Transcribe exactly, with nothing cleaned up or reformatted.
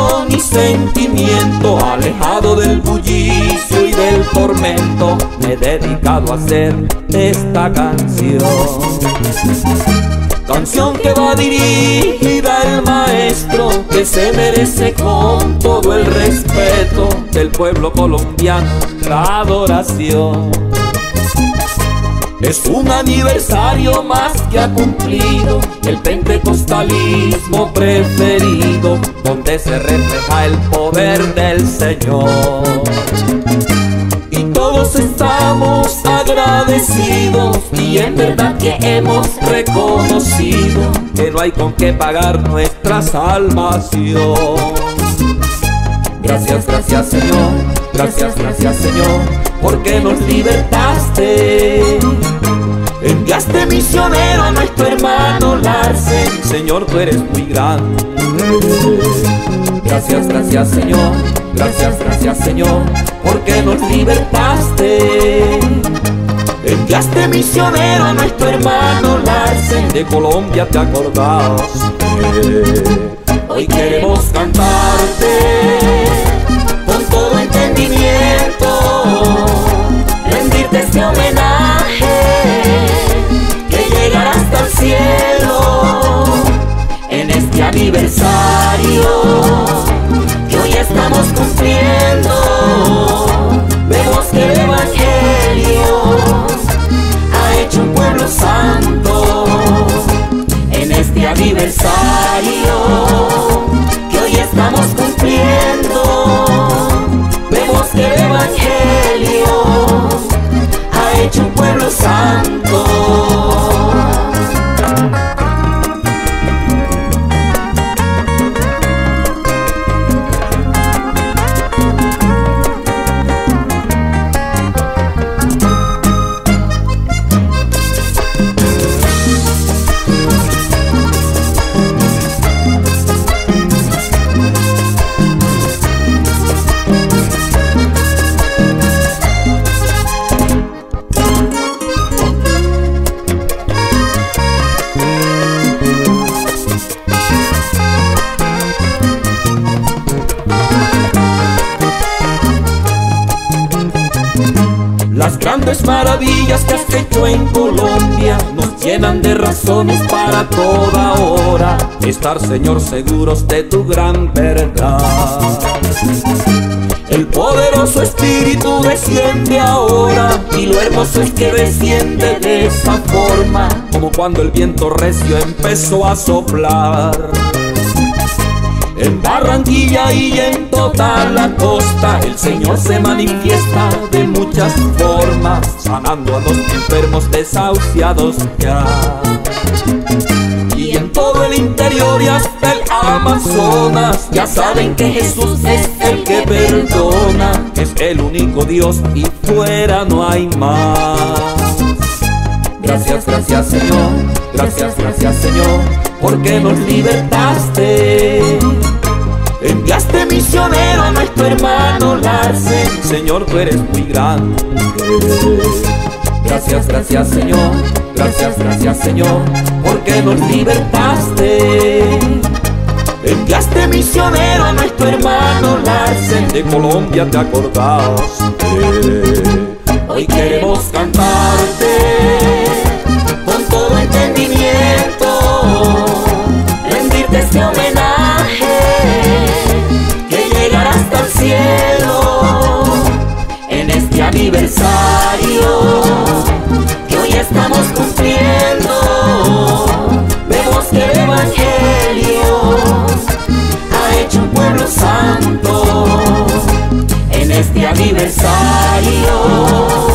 razón y sentimiento, alejado del bullicio y del tormento, me he dedicado a hacer esta canción. Canción que va dirigida al maestro, que se merece con todo el respeto del pueblo colombiano la adoración. Es un aniversario más que ha cumplido el pentecostalismo preferido, donde se refleja el poder del Señor. Y todos estamos agradecidos, y en verdad que hemos reconocido que no hay con qué pagar nuestra salvación. Gracias, gracias Señor, gracias, gracias Señor, porque nos libertaste. Enviaste misionero a nuestro hermano Larsen, Señor, tú eres muy grande. Gracias, gracias Señor, gracias, gracias Señor, porque nos libertaste. Enviaste misionero a nuestro hermano Larsen, de Colombia te acordaste. Hoy queremos cantarte con todo entendimiento, rendirte este homenaje que llegará hasta el cielo. En este aniversario que hoy estamos cumpliendo, vemos que el Evangelio ha hecho un pueblo santo. En este aniversario que hoy estamos cumpliendo, vemos que el Evangelio ha hecho un pueblo santo. Las grandes maravillas que has hecho en Colombia nos llenan de razones para toda hora estar, Señor, seguros de tu gran verdad. El poderoso Espíritu desciende ahora, y lo hermoso es que desciende de esa forma, como cuando el viento recio empezó a soplar. En Barranquilla y en toda la costa el Señor se manifiesta de muchas formas, sanando a los enfermos desahuciados ya. Y en todo el interior y hasta el Amazonas ya saben que Jesús es el que perdona, es el único Dios y fuera no hay más. Gracias, gracias Señor, gracias, gracias Señor, porque nos libertaste. Enviaste misionero a nuestro hermano Larsen, Señor, tú eres muy grande. Gracias, gracias Señor, gracias, gracias Señor, porque nos libertaste. Enviaste misionero a nuestro hermano Larsen, de Colombia te acordaste. Hoy queremos cantarte con todo entendimiento, rendirte este homenaje que llegará hasta el cielo. En este aniversario que hoy estamos cumpliendo, vemos que el Evangelio ha hecho un pueblo santo. En este aniversario